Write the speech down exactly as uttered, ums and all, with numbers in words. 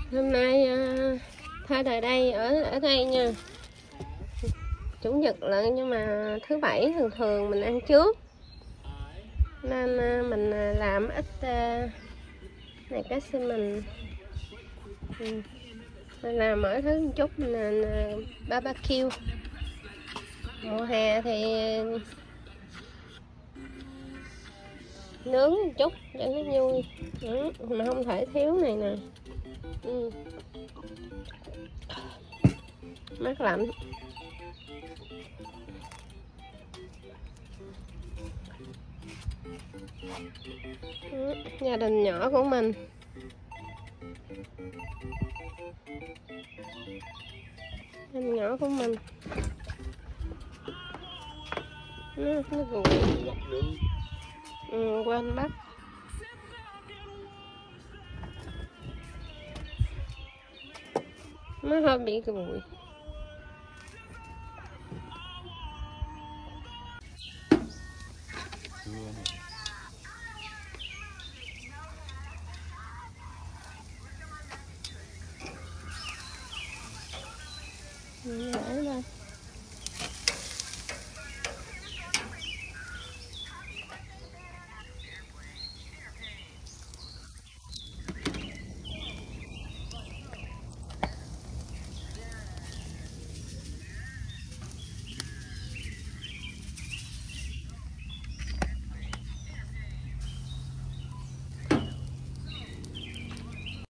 Hôm nay uh, thay đời đây ở ở đây nha. Chủ nhật lận nhưng mà thứ bảy thường thường mình ăn trước. Nên uh, mình uh, làm ít uh, này cá xi mình. Ừ. Mình làm mỗi thứ một chút, mình làm uh, barbecue. Mùa hè thì nướng một chút cho nó vui. Ừ. Mà không thể thiếu này nè. Ừ. Mát lạnh. Ừ. Gia đình nhỏ của mình. Gia đình nhỏ của mình. Ừ, nó gùi. Ừ, quên bắt. Nó hơi bị gùi.